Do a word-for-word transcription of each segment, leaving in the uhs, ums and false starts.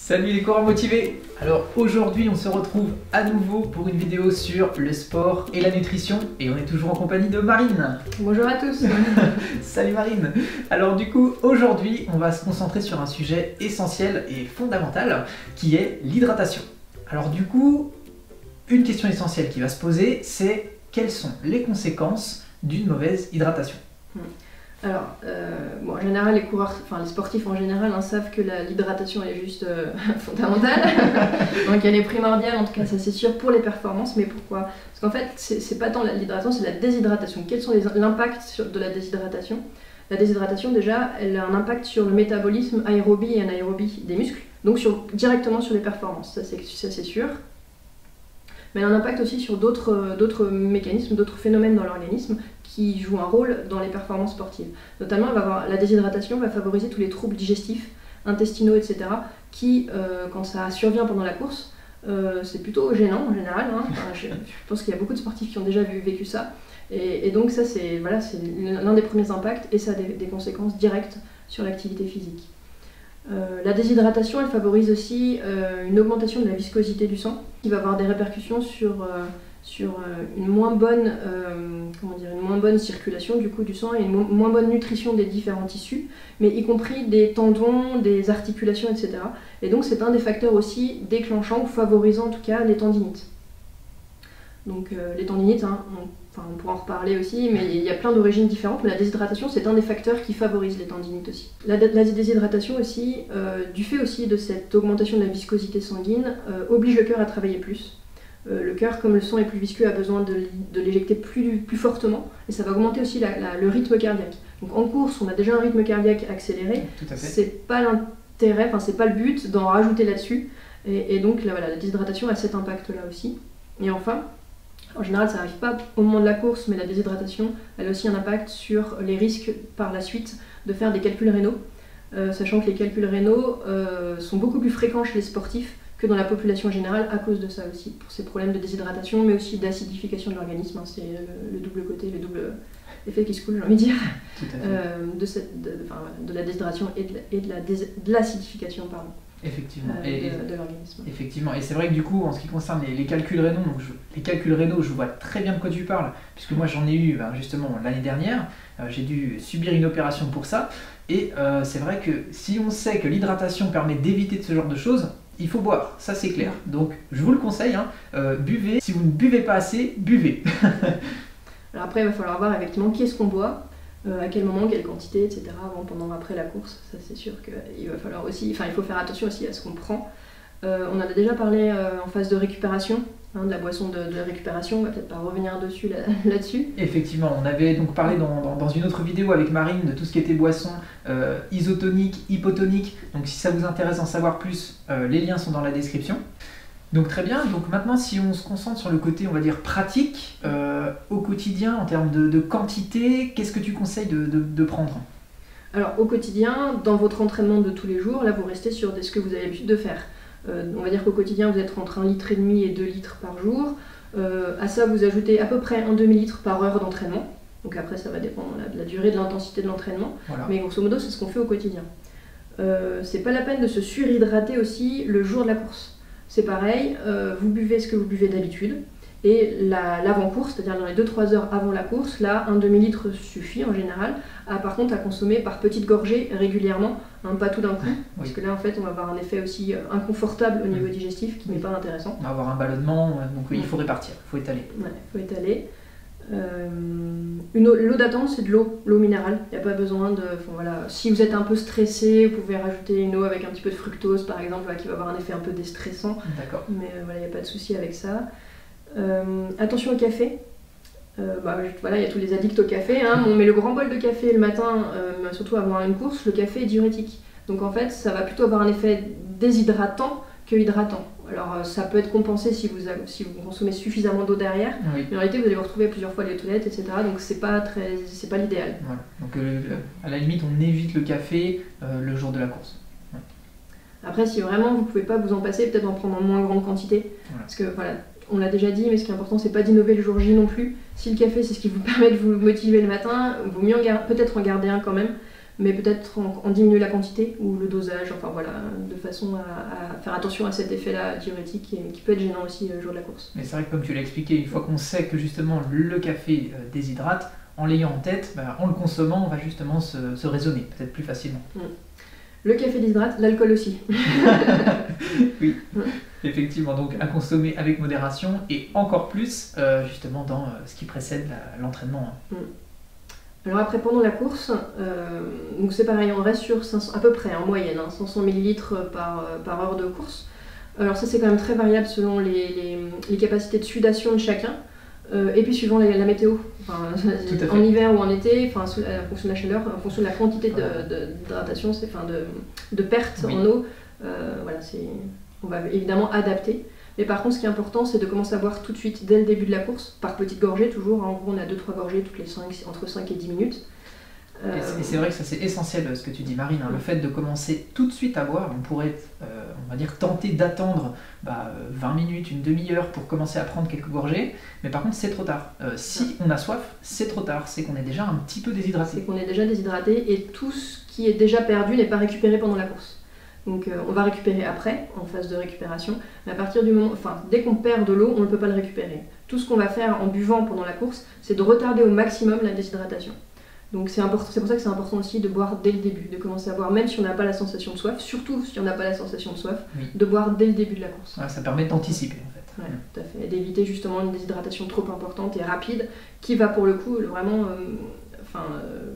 Salut les coureurs motivés. Alors aujourd'hui on se retrouve à nouveau pour une vidéo sur le sport et la nutrition et on est toujours en compagnie de Marine. Bonjour à tous. Salut Marine. Alors du coup aujourd'hui on va se concentrer sur un sujet essentiel et fondamental qui est l'hydratation. Alors du coup une question essentielle qui va se poser, c'est quelles sont les conséquences d'une mauvaise hydratation? Alors, euh, bon, en général, les coureurs, enfin les sportifs en général, hein, savent que l'hydratation est juste euh, fondamentale. Donc elle est primordiale, en tout cas ça c'est sûr, pour les performances. Mais pourquoi? Parce qu'en fait, c'est pas tant l'hydratation, c'est la déshydratation. Quels sont l'impact de la déshydratation? La déshydratation, déjà, elle a un impact sur le métabolisme aérobie et anaérobie des muscles, donc sur, directement sur les performances, ça c'est sûr. Mais elle a un impact aussi sur d'autres mécanismes, d'autres phénomènes dans l'organisme qui jouent un rôle dans les performances sportives. Notamment, elle va avoir, la déshydratation va favoriser tous les troubles digestifs, intestinaux, et cetera, qui, euh, quand ça survient pendant la course, euh, c'est plutôt gênant en général. Hein. Enfin, je, je pense qu'il y a beaucoup de sportifs qui ont déjà vu, vécu ça. Et, et donc ça, c'est voilà, l'un des premiers impacts et ça a des, des conséquences directes sur l'activité physique. Euh, la déshydratation, elle favorise aussi euh, une augmentation de la viscosité du sang, qui va avoir des répercussions sur, euh, sur euh, une, moins bonne, euh, comment dire, une moins bonne circulation du coup du sang et une mo moins bonne nutrition des différents tissus, mais y compris des tendons, des articulations, et cetera. Et donc c'est un des facteurs aussi déclenchants ou favorisant en tout cas les tendinites. Donc euh, les tendinites, hein, on, enfin, on pourra en reparler aussi, mais il y a plein d'origines différentes, mais la déshydratation c'est un des facteurs qui favorise les tendinites aussi. La, la déshydratation aussi, euh, du fait aussi de cette augmentation de la viscosité sanguine, euh, oblige le cœur à travailler plus. Euh, le cœur, comme le sang est plus visqueux, a besoin de, de l'éjecter plus, plus fortement, et ça va augmenter aussi la, la, le rythme cardiaque. Donc en course, on a déjà un rythme cardiaque accéléré, c'est pas l'intérêt, enfin c'est pas le but d'en rajouter là-dessus, et, et donc là, voilà, la déshydratation a cet impact-là aussi. Et enfin, en général, ça n'arrive pas au moment de la course, mais la déshydratation, elle a aussi un impact sur les risques par la suite de faire des calculs rénaux, euh, sachant que les calculs rénaux euh, sont beaucoup plus fréquents chez les sportifs que dans la population générale à cause de ça aussi, pour ces problèmes de déshydratation, mais aussi d'acidification de l'organisme. Hein, c'est le, le double côté, le double effet qui se coule, j'ai envie de dire, euh, de, cette, de, enfin, de la déshydratation et de l'acidification, pardon. Effectivement, euh, et, de, de l'organisme. Effectivement, et c'est vrai que du coup, en ce qui concerne les, les calculs rénaux, donc je, les calculs rénaux, je vois très bien de quoi tu parles, puisque moi j'en ai eu ben, justement l'année dernière, euh, j'ai dû subir une opération pour ça, et euh, c'est vrai que si on sait que l'hydratation permet d'éviter de ce genre de choses, il faut boire, ça c'est clair. Donc je vous le conseille, hein, euh, buvez, si vous ne buvez pas assez, buvez. Alors après, il va falloir voir effectivement qu'est-ce qu'on boit. Euh, à quel moment, quelle quantité, et cetera, avant, pendant, après la course. Ça c'est sûr qu'il va falloir aussi, enfin il faut faire attention aussi à ce qu'on prend. Euh, on en a déjà parlé euh, en phase de récupération, hein, de la boisson de, de récupération, on va peut-être pas revenir dessus là-dessus. Là Effectivement, on avait donc parlé dans, dans, dans une autre vidéo avec Marine de tout ce qui était boisson euh, isotonique, hypotonique, donc si ça vous intéresse d'en savoir plus, euh, les liens sont dans la description. Donc très bien, donc maintenant si on se concentre sur le côté on va dire pratique, euh, au quotidien en termes de, de quantité, qu'est-ce que tu conseilles de, de, de prendre? Alors au quotidien, dans votre entraînement de tous les jours, là vous restez sur ce que vous avez l'habitude de faire. Euh, on va dire qu'au quotidien vous êtes entre un litre et demi et deux litres par jour. Euh, à ça vous ajoutez à peu près un demi-litre par heure d'entraînement. Donc après ça va dépendre là, de la durée, de l'intensité de l'entraînement. Voilà. Mais grosso modo c'est ce qu'on fait au quotidien. Euh, c'est pas la peine de se surhydrater aussi le jour de la course. C'est pareil, euh, vous buvez ce que vous buvez d'habitude, et l'avant-course, c'est-à-dire dans les deux trois heures avant la course, là, un demi-litre suffit en général, à, par contre à consommer par petites gorgées régulièrement, hein, pas tout d'un coup, oui. Parce que là en fait on va avoir un effet aussi inconfortable au niveau mmh. digestif qui oui. n'est pas intéressant. On va avoir un ballonnement, donc oui, il faut répartir, il faut étaler. Ouais, il faut étaler. Euh, l'eau d'attente, c'est de l'eau, l'eau minérale, il n'y a pas besoin de... Voilà, si vous êtes un peu stressé, vous pouvez rajouter une eau avec un petit peu de fructose par exemple, voilà, qui va avoir un effet un peu déstressant, mais euh, voilà, il n'y a pas de souci avec ça. Euh, attention au café, euh, bah, voilà, il y a tous les addicts au café, hein, on met le grand bol de café le matin, euh, surtout avant une course, le café est diurétique, donc en fait ça va plutôt avoir un effet déshydratant que hydratant. Alors ça peut être compensé si vous, si vous consommez suffisamment d'eau derrière, oui. Mais en réalité vous allez vous retrouver plusieurs fois les toilettes, et cetera. Donc c'est pas très, c'est pas l'idéal. Voilà. Donc euh, à la limite on évite le café euh, le jour de la course. Ouais. Après si vraiment vous pouvez pas vous en passer, peut-être en prendre en moins grande quantité. Voilà. Parce que voilà, on l'a déjà dit, mais ce qui est important c'est pas d'innover le jour J non plus. Si le café c'est ce qui vous permet de vous motiver le matin, il vaut mieux peut-être en garder un quand même. mais peut-être en, en diminuer la quantité ou le dosage, enfin voilà, de façon à, à faire attention à cet effet-là diurétique qui, qui peut être gênant aussi le jour de la course. Mais c'est vrai que comme tu l'as expliqué, une fois qu'on sait que justement le café euh, déshydrate, en l'ayant en tête, bah, en le consommant, on va justement se, se raisonner, peut-être plus facilement. Mm. Le café déshydrate, l'alcool aussi. Oui, effectivement, donc à consommer avec modération et encore plus euh, justement dans euh, ce qui précède la, l'entraînement. Hein. Mm. Alors après, pendant la course, euh, donc c'est pareil, on reste sur cinq cents, à peu près en moyenne, hein, cinq cents millilitres par, par heure de course. Alors ça c'est quand même très variable selon les, les, les capacités de sudation de chacun. Euh, et puis suivant la, la météo, enfin, en hiver ou en été, enfin, en fonction de la chaleur, en fonction de la quantité de, de, d'hydratation, c'est, enfin, de, de perte oui. en eau, euh, voilà, c'est, on va évidemment adapter. Mais par contre, ce qui est important, c'est de commencer à boire tout de suite, dès le début de la course, par petites gorgées toujours. En gros, on a deux trois gorgées toutes les cinq, entre cinq et dix minutes. Euh... Et, c'est, et c'est vrai que ça c'est essentiel ce que tu dis Marine, hein, oui. Le fait de commencer tout de suite à boire, on pourrait euh, on va dire tenter d'attendre bah, vingt minutes, une demi-heure pour commencer à prendre quelques gorgées, mais par contre c'est trop tard. Euh, si on a soif, c'est trop tard, c'est qu'on est déjà un petit peu déshydraté. C'est qu'on est déjà déshydraté et tout ce qui est déjà perdu n'est pas récupéré pendant la course. Donc euh, on va récupérer après, en phase de récupération, mais à partir du moment, enfin dès qu'on perd de l'eau, on ne peut pas le récupérer. Tout ce qu'on va faire en buvant pendant la course, c'est de retarder au maximum la déshydratation. Donc c'est, important, c'est pour ça que c'est important aussi de boire dès le début, de commencer à boire même si on n'a pas la sensation de soif, surtout si on n'a pas la sensation de soif, oui. de boire dès le début de la course. Ouais, ça permet d'anticiper en fait. Ouais, tout à fait, et d'éviter justement une déshydratation trop importante et rapide qui va pour le coup vraiment euh, enfin, euh,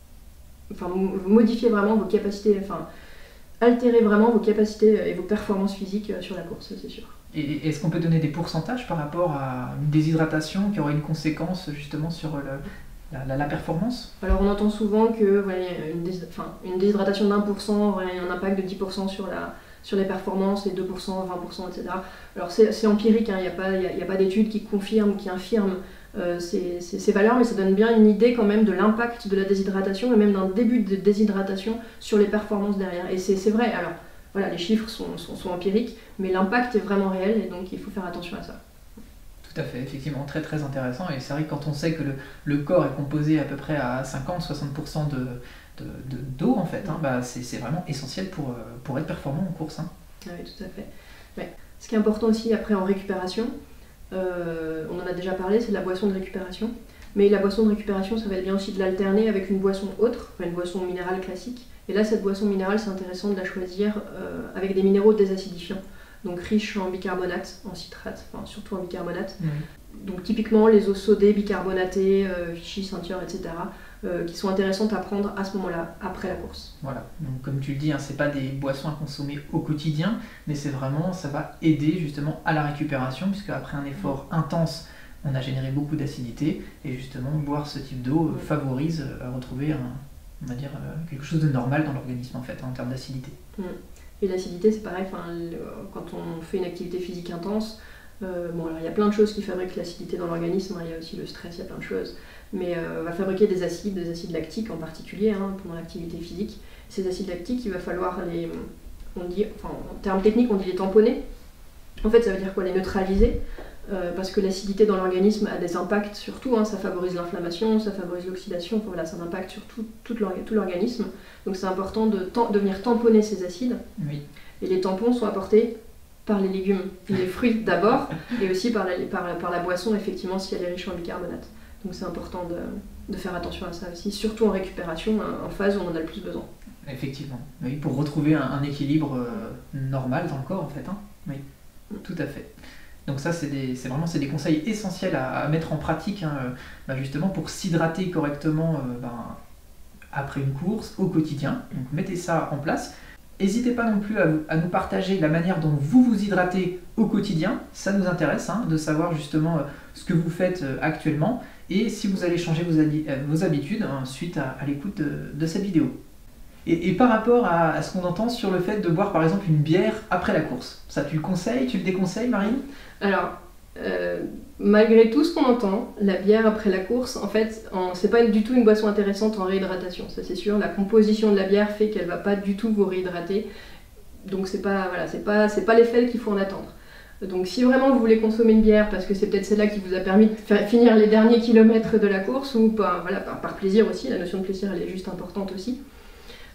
enfin, modifier vraiment vos capacités, enfin altérer vraiment vos capacités et vos performances physiques sur la course, c'est sûr. Et est-ce qu'on peut donner des pourcentages par rapport à une déshydratation qui aurait une conséquence justement sur le... La, la, la performance? Alors on entend souvent que voilà, une, dés, enfin, une déshydratation d'un pour cent aurait un impact de dix pour cent sur, la, sur les performances et deux pour cent, vingt pour cent, et cetera. Alors c'est, c'est empirique, il hein, n'y a pas, y a, y a pas d'études qui confirment, qui infirment euh, ces, ces, ces valeurs, mais ça donne bien une idée quand même de l'impact de la déshydratation et même d'un début de déshydratation sur les performances derrière. Et c'est, c'est vrai, alors voilà, les chiffres sont, sont, sont empiriques, mais l'impact est vraiment réel et donc il faut faire attention à ça. Tout à fait, effectivement, très très intéressant. Et c'est vrai que quand on sait que le, le corps est composé à peu près à cinquante à soixante pour cent de, de, de, d'eau, en fait, hein, bah c'est, c'est vraiment essentiel pour, pour être performant en course. Hein. Oui, tout à fait. Ouais. Ce qui est important aussi après en récupération, euh, on en a déjà parlé, c'est de la boisson de récupération. Mais la boisson de récupération, ça va être bien aussi de l'alterner avec une boisson autre, enfin une boisson minérale classique. Et là, cette boisson minérale, c'est intéressant de la choisir euh, avec des minéraux désacidifiants. Donc riche en bicarbonate, en citrate, enfin surtout en bicarbonate. Mmh. Donc typiquement les eaux sodées, bicarbonatées, euh, Vichy, Saint-Thior, et cetera, euh, qui sont intéressantes à prendre à ce moment-là, après la course. Voilà, donc comme tu le dis, hein, c'est pas des boissons à consommer au quotidien, mais c'est vraiment, ça va aider justement à la récupération, puisque après un effort mmh. intense, on a généré beaucoup d'acidité, et justement boire ce type d'eau mmh. favorise à retrouver un, on va dire, quelque chose de normal dans l'organisme en fait, en termes d'acidité. Mmh. Et l'acidité, c'est pareil, quand on fait une activité physique intense, euh, bon, alors il y a plein de choses qui fabriquent l'acidité dans l'organisme, hein, il y a aussi le stress, il y a plein de choses, mais euh, on va fabriquer des acides, des acides lactiques en particulier, hein, pendant l'activité physique. Ces acides lactiques, il va falloir les, on dit, enfin, en termes techniques, on dit les tamponner. En fait, ça veut dire quoi? Les neutraliser, euh, parce que l'acidité dans l'organisme a des impacts sur tout, hein, ça favorise l'inflammation, ça favorise l'oxydation, enfin, voilà, ça a un impact sur tout, tout, tout l'organisme. Donc c'est important de, tam- de venir tamponner ces acides. Oui. Et les tampons sont apportés par les légumes, les fruits d'abord, et aussi par la, par, par la boisson, effectivement, si elle est riche en bicarbonate. Donc c'est important de, de faire attention à ça aussi, surtout en récupération, en phase où on en a le plus besoin. Effectivement, oui, pour retrouver un, un équilibre euh, normal dans le corps, en fait. Hein. Oui, tout à fait. Donc ça, c'est, des, c'est vraiment c'est des conseils essentiels à, à mettre en pratique, hein, bah justement pour s'hydrater correctement euh, bah, après une course, au quotidien. Donc mettez ça en place. N'hésitez pas non plus à, à nous partager la manière dont vous vous hydratez au quotidien. Ça nous intéresse hein, de savoir justement euh, ce que vous faites euh, actuellement et si vous allez changer vos, adi- euh, vos habitudes hein, suite à, à l'écoute de, de cette vidéo. Et, et par rapport à, à ce qu'on entend sur le fait de boire par exemple une bière après la course, ça tu le conseilles, tu le déconseilles Marine? Alors, euh, malgré tout ce qu'on entend, la bière après la course, en fait, en, c'est pas du tout une boisson intéressante en réhydratation, ça c'est sûr. La composition de la bière fait qu'elle va pas du tout vous réhydrater, donc c'est pas, voilà, c'est pas, c'est pas l'effet qu'il faut en attendre. Donc si vraiment vous voulez consommer une bière parce que c'est peut-être celle-là qui vous a permis de faire, finir les derniers kilomètres de la course, ou par, voilà, par, par plaisir aussi, la notion de plaisir elle est juste importante aussi,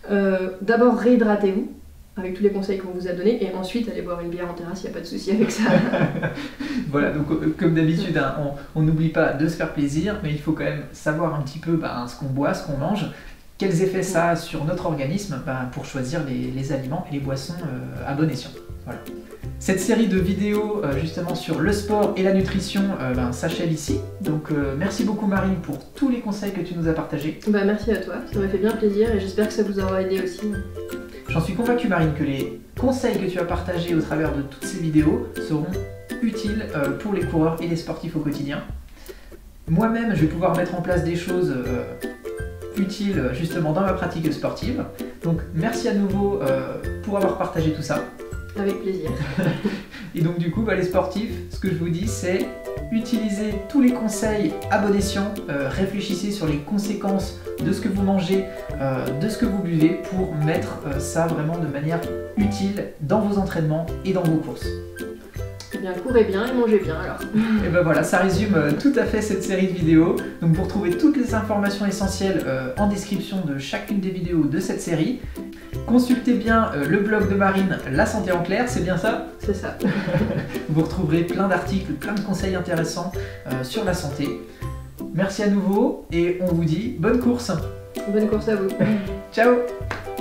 Euh, D'abord, réhydratez-vous avec tous les conseils qu'on vous a donnés, et ensuite allez boire une bière en terrasse, il n'y a pas de souci avec ça. Voilà, donc euh, comme d'habitude, hein, on n'oublie pas de se faire plaisir, mais il faut quand même savoir un petit peu bah, ce qu'on boit, ce qu'on mange, quels effets ça a sur notre organisme bah, pour choisir les, les aliments et les boissons euh, à bon escient. Voilà. Cette série de vidéos euh, justement sur le sport et la nutrition euh, ben, s'achève ici. Donc euh, merci beaucoup Marine pour tous les conseils que tu nous as partagés. Bah, merci à toi, ça m'a fait bien plaisir et j'espère que ça vous aura aidé aussi. J'en suis convaincue Marine que les conseils que tu as partagés au travers de toutes ces vidéos seront utiles euh, pour les coureurs et les sportifs au quotidien. Moi-même, je vais pouvoir mettre en place des choses euh, utiles justement dans ma pratique sportive. Donc merci à nouveau euh, pour avoir partagé tout ça. Avec plaisir. Et donc du coup, bah, les sportifs, ce que je vous dis, c'est utilisez tous les conseils à bon escient, euh, réfléchissez sur les conséquences de ce que vous mangez, euh, de ce que vous buvez, pour mettre euh, ça vraiment de manière utile dans vos entraînements et dans vos courses. Eh bien, courez bien et mangez bien alors. Et ben voilà, ça résume euh, tout à fait cette série de vidéos. Donc vous retrouvez toutes les informations essentielles euh, en description de chacune des vidéos de cette série. Consultez bien euh, le blog de Marine, La Santé en Clair, c'est bien ça? C'est ça. Vous retrouverez plein d'articles, plein de conseils intéressants euh, sur la santé. Merci à nouveau et on vous dit bonne course. Bonne course à vous. Ciao.